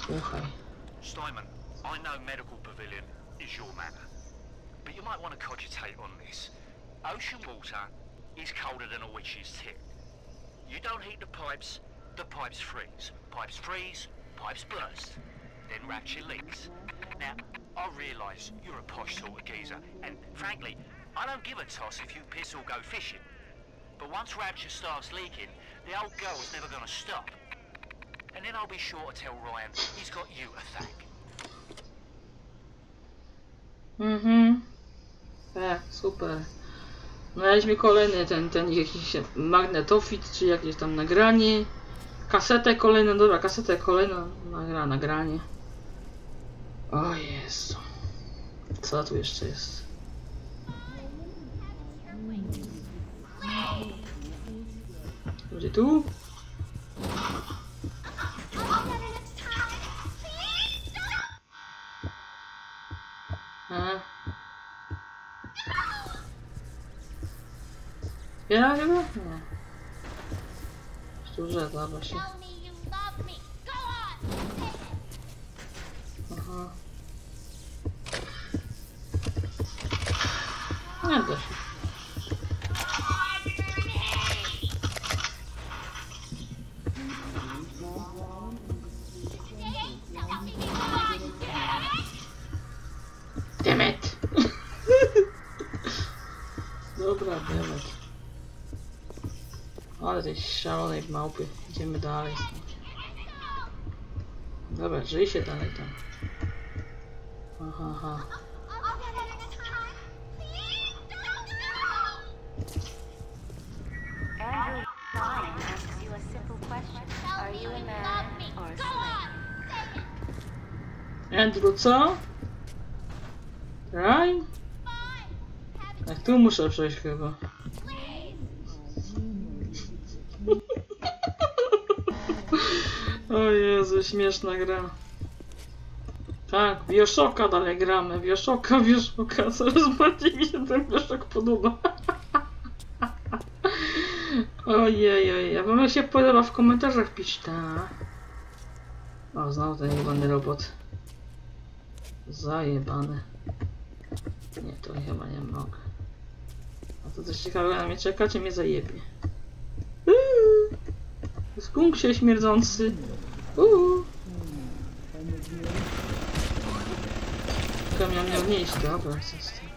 Słuchaj. Steinman, I know medical pavilion is your matter, but you might want to cogitate on this. Ocean water is colder than a witch's tit. You don't heat the pipes freeze. Pipes freeze, pipes burst. Then Rapture leaks. Now, I realise you're a posh sort of geezer, and frankly, I don't give a toss if you piss or go fishing. But once Rapture starts leaking, the old girl's never gonna stop. And then I'll be sure to tell Ryan he's got you to thank. Tak, super. Znaleźliśmy kolejny ten jakiś magnetofit, czy jakieś tam nagranie. Kasetę kolejną, dobra, kasetę kolejną, nagranie. O Jezu. Co tu jeszcze jest? Gdzie tu? Ja nie wiem? Nie. Szczurze, dobra się. Aha. Nie da się. Demet. Dobra, Demet. Ale tej szalonej małpy. Idziemy dalej. Dobra, żyj się dalej tam. Aha. Andrew Ryan asks you a simple question. Are you a man or a slave? Andrew, co? Ryan? Tak, tu muszę przejść chyba. O Jezu, śmieszna gra. Tak, Bioshocka dalej gramy. Bioshocka. Coraz bardziej mi się ten Bioshock podoba. Ojej, ja bym się podoba w komentarzach pić, ta. O, znowu ten jebany robot. Zajebany. Nie, to chyba nie mogę. A to coś ciekawego na mnie czeka, czy mnie zajebie? Skunk się śmierdzący. Tylko miał nieść, dobra, co z tym?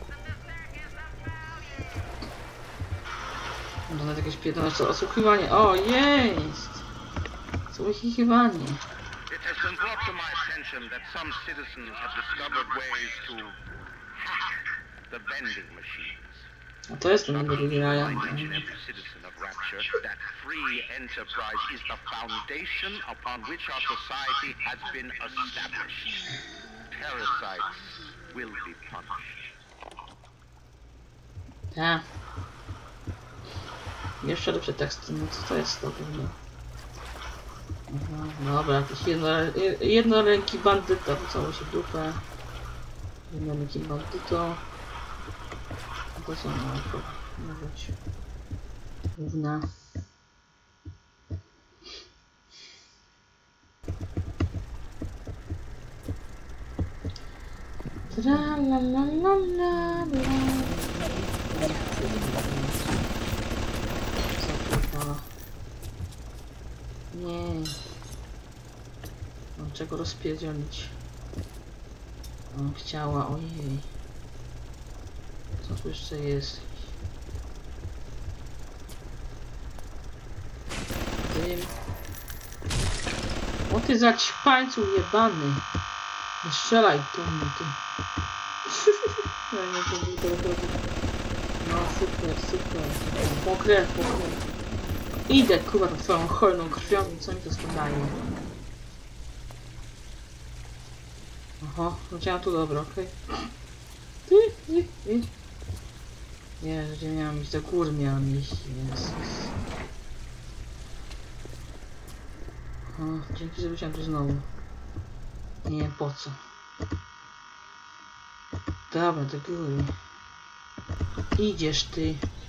Może nawet jakieś pierdolone osłuchiwanie. O, jest! Osłuchiwanie. It has been brought to my attention that some citizens have discovered ways to hack the vending machines. A to jest ten drugi Ryan. Every citizen of Rapture that free enterprise is the foundation upon which our society has been established. Parasites will be punished. Tak. Jeszcze lepsze teksty, no co to jest to pewnie? Dobra, jakiś jednoręki bandyta, wcało się w dupę. Jednoręki bandyto. To co ma być? Główna. Tra la la la la la. Nie. Mam czego rozpierdzielić. On chciała, ojej. Co tu jeszcze jest? Dym. O ty zaćpańcu jebany. Nie strzelaj do mnie, ty. No super. Pokrew. Idę kurwa tą twoją cholną krwią i co mi to sprzedaje. Oho, leciałam tu dobro, okej. Nie, że miałam iść do góry, miałam iść, Jezus. O, dzięki, że wróciłam tu znowu. Nie, po co? Dobra, do góry. Idziesz ty.